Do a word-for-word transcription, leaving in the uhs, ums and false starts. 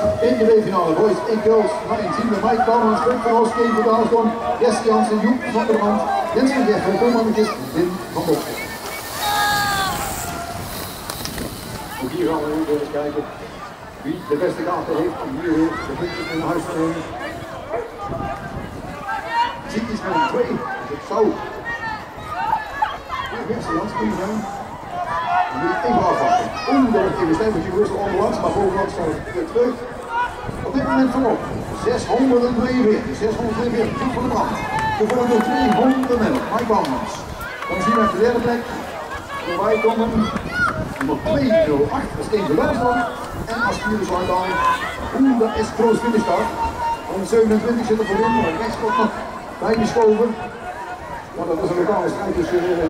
in de B-finale boys en girls. Dan zien we Mike Bouwmans, Fred van Os, Kevin van Daalstorm, Jesse Jansen, Joep van der Brand, Jens van Geffen, Koolmannetjes, Wim van Boksel. Ook hier gaan we weer eens kijken wie de beste kaarten heeft en hier weer de puntjes in huis te nemen. Ziet is met een twee, dat is zo. Jesse Jansen kun je zijn. Dan moet je even afwachten. Oeh, dat wordt even stemmetje gerust onderlangs, maar bovenlangs staat het weer terug. Op dit moment voorop, zeshonderdtweeënveertig, zeshonderdtweeënveertig, Joep van der Brand. De volgende tweehonderd meter, Mike Bouwmans. Dan zien we op de derde plek, voorbij komen, nummer twee nul acht, dat is Kevin van Daalstorm. En als vierde zou dan, oeh, dat is Troost Finishstart. honderdzevenentwintig zit er voorin, maar rechts komt nog bijgeschoven. Maar dat is een lokale strijd tussen